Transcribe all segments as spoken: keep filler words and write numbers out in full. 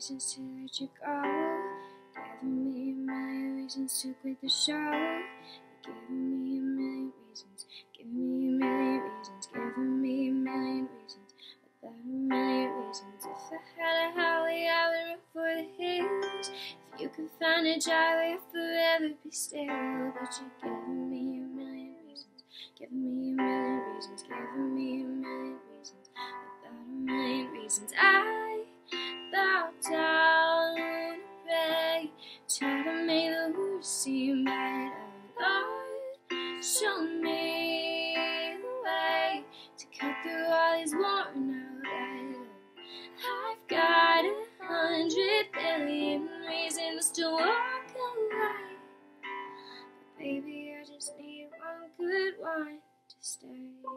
reasons to let you go. Giving me a million reasons to quit the show. You're giving me a million reasons. Giving me a million reasons. Giving me a million reasons. Without a million reasons. If I had a highway, I would run for the hills. If you could find a driveway, I'd forever be still. But you're giving me a million reasons. Giving me a million reasons. Giving me a million reasons. Without a million reasons. I bow down and pray. Try to make the words seem better. Lord, show me the way to cut through all these worn out letters. I've got a hundred billion reasons to walk away, but baby, I just need one good one to stay.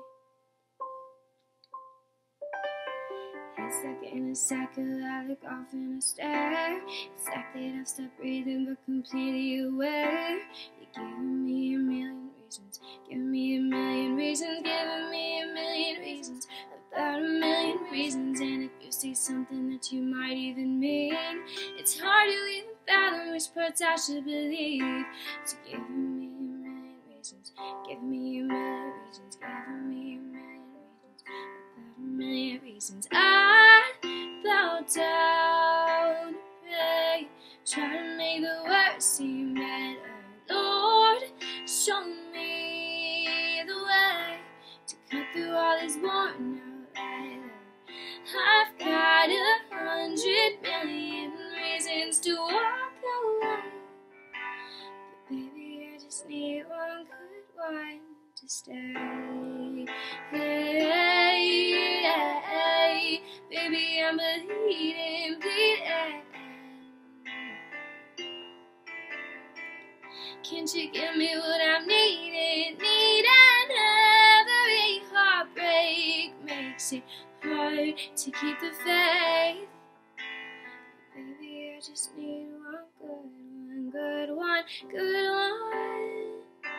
Head stuck in a cycle, I look off in a stare. It's like that I've stopped breathing but completely aware. You're giving me a million reasons, giving me a million reasons, giving me a million reasons, about a million reasons. And if you see something that you might even mean, it's hard to even fathom which parts I should believe. So giving me a million reasons, giving me a million reasons, giving me a million reasons, about a million reasons. I bow down and pray, try to make the words seem better. Lord, show me the way to cut through all this worn out leather. I've got a hundred million reasons to walk away, but baby, I just need one good one to stay. Hey, hey, baby, I'm bleeding, bleeding. Can't you give me what I'm needing, needing? Every heartbreak makes it hard to keep the faith. Baby, I just need one good one, good one, good one.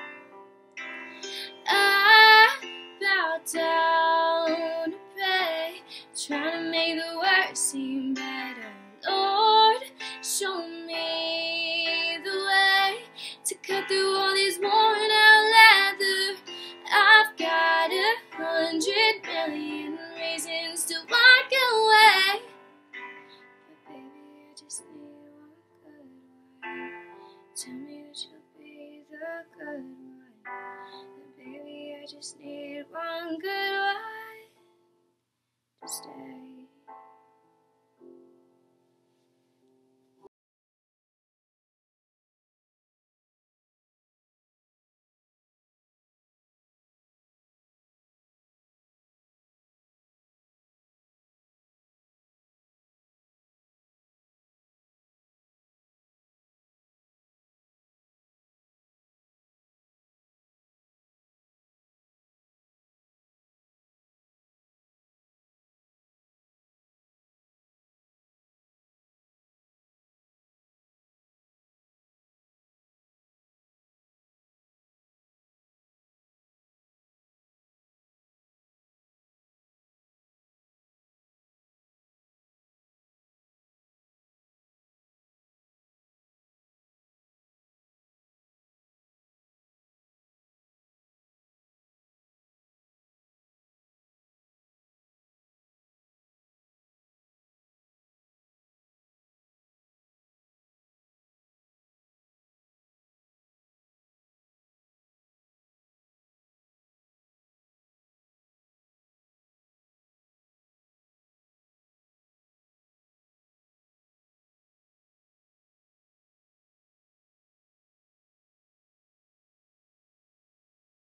I bow down and pray, trying to make the words seem better. Lord, show me the way to cut through all these worn out leather. I've got a hundred million reasons to walk away, but baby, I just need one good one. Tell me that you'll be the good one. And baby, I just need one good one to stay.